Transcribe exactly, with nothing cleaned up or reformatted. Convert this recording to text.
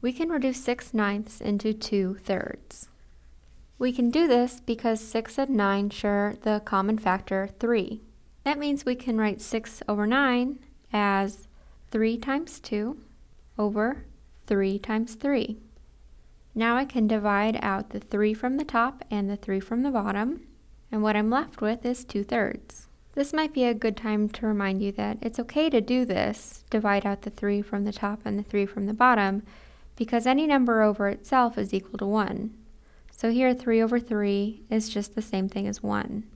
We can reduce six ninths into two thirds. We can do this because six and nine share the common factor three. That means we can write six over nine as three times two over three times three. Now I can divide out the three from the top and the three from the bottom, and what I'm left with is two thirds. This might be a good time to remind you that it's okay to do this, divide out the three from the top and the three from the bottom, because any number over itself is equal to one. So here three over three is just the same thing as one.